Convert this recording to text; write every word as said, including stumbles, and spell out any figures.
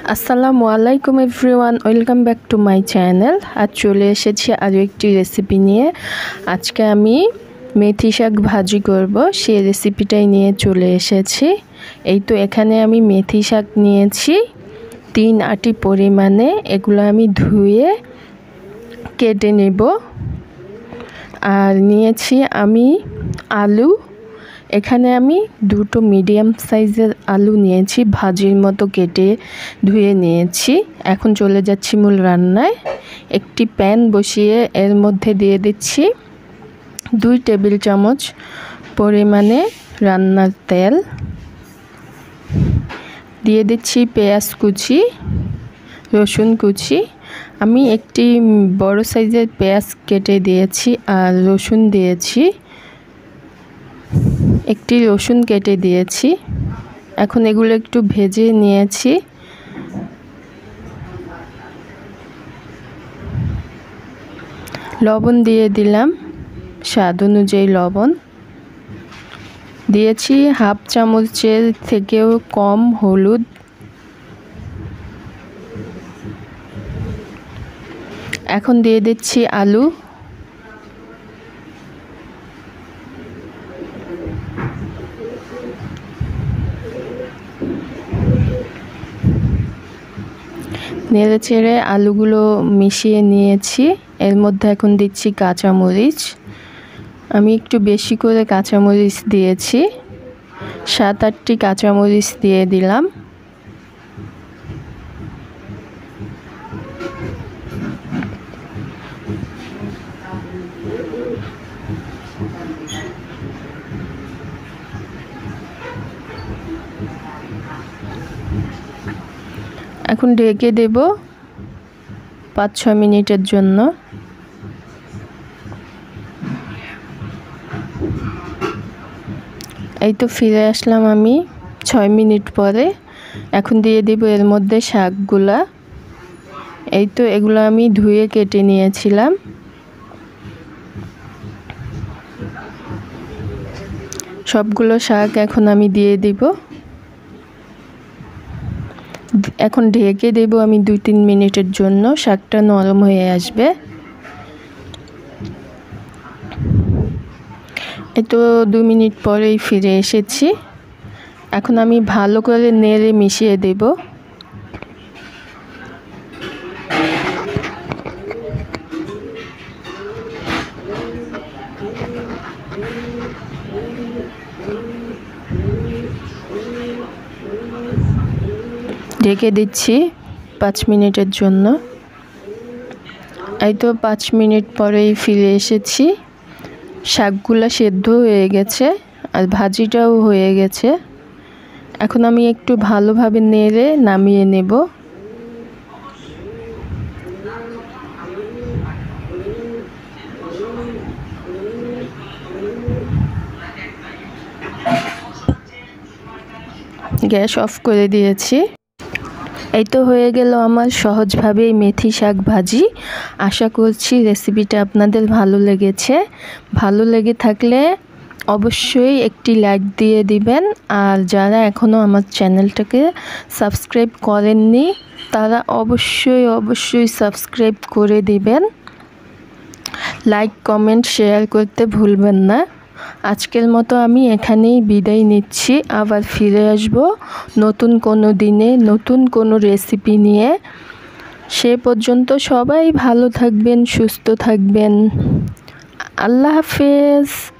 আসসালামু আলাইকুম everyone, welcome back to my channel. আজ চলে এসেছি আরও একটি রেসিপি নিয়ে। আজকে আমি মেথি শাক ভাজি করব, সেই রেসিপিটাই নিয়ে চলে এসেছি। এই তো এখানে আমি মেথি শাক নিয়েছি তিন আটি পরিমাণে। এগুলো আমি ধুয়ে কেটে নেব। আর নিয়েছি আমি আলু, এখানে আমি দুটো মিডিয়াম সাইজের আলু নিয়েছি, ভাজির মতো কেটে ধুয়ে নিয়েছি। এখন চলে যাচ্ছি মূল রান্নায়। একটি প্যান বসিয়ে এর মধ্যে দিয়ে দিচ্ছি দুই টেবিল চামচ পরিমাণে রান্নার তেল, দিয়ে দিচ্ছি পেঁয়াজ কুচি, রসুন কুচি। আমি একটি বড় সাইজের পেঁয়াজ কেটে দিয়েছি আর রসুন দিয়েছি, একটি রসুন কেটে দিয়েছি। এখন এগুলো একটু ভেজে নিয়েছি। লবণ দিয়ে দিলাম, স্বাদ অনুযায়ী লবণ দিয়েছি, হাফ চামচের থেকেও কম হলুদ, এখন দিয়ে দিচ্ছি আলু, নেড়ে চেড়ে আলুগুলো মিশিয়ে নিয়েছি। এর মধ্যে এখন দিচ্ছি কাঁচামরিচ। আমি একটু বেশি করে কাঁচামরিচ দিয়েছি, সাত আটটি কাঁচামরিচ দিয়ে দিলাম। এখন ঢেকে দেব পাঁচ ছয় মিনিটের জন্য। এই তো ফিরে আসলাম আমি ছয় মিনিট পরে। এখন দিয়ে দেব এর মধ্যে শাকগুলা। এই তো এগুলো আমি ধুয়ে কেটে নিয়েছিলাম। সবগুলো শাক এখন আমি দিয়ে দিব। এখন ঢেকে দেব আমি দুই তিন মিনিটের জন্য, শাকটা নরম হয়ে আসবে। এই তো দু মিনিট পরেই ফিরে এসেছি। এখন আমি ভালো করে নেড়ে মিশিয়ে দেব। ঢেকে দিচ্ছি পাঁচ মিনিটের জন্য। এই তো পাঁচ মিনিট পরেই ফিরে এসেছি। শাকগুলা সেদ্ধ হয়ে গেছে আর ভাজিটাও হয়ে গেছে। এখন আমি একটু ভালোভাবে নেড়ে নামিয়ে নেব। গ্যাস অফ করে দিয়েছি। এই তো হয়ে গেল আমার সহজভাবে মেথি শাক ভাজি। আশা করছি রেসিপিটা আপনাদের ভালো লেগেছে। ভালো লেগে থাকলে অবশ্যই একটি লাইক দিয়ে দিবেন। আর যারা এখনও আমার চ্যানেলটাকে সাবস্ক্রাইব করেননি তারা অবশ্যই অবশ্যই সাবস্ক্রাইব করে দিবেন। লাইক কমেন্ট শেয়ার করতে ভুলবেন না। আজকের মতো আমি এখানেই বিদায় নিচ্ছি। আবার ফিরে আসব নতুন কোনো দিনে নতুন কোনো রেসিপি নিয়ে। সে পর্যন্ত সবাই ভালো থাকবেন, সুস্থ থাকবেন। আল্লাহ হাফেজ।